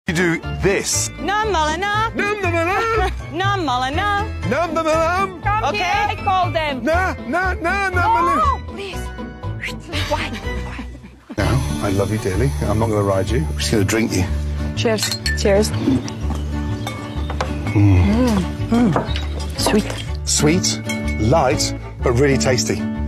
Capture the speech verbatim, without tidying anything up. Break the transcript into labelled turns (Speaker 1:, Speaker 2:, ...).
Speaker 1: You do this.
Speaker 2: Num mala num.
Speaker 1: Num num num.
Speaker 2: Num mala num.
Speaker 1: Num num num.
Speaker 3: Come
Speaker 2: Okay.
Speaker 3: here, I call them.
Speaker 1: Na na na na.
Speaker 3: Oh, please. Quiet, quiet.
Speaker 1: Now, I love you dearly. I'm not going to ride you. I'm just going to drink you.
Speaker 3: Cheers. Cheers.
Speaker 1: Mm.
Speaker 3: Mm. Mm. Sweet.
Speaker 1: Sweet, light, but really tasty.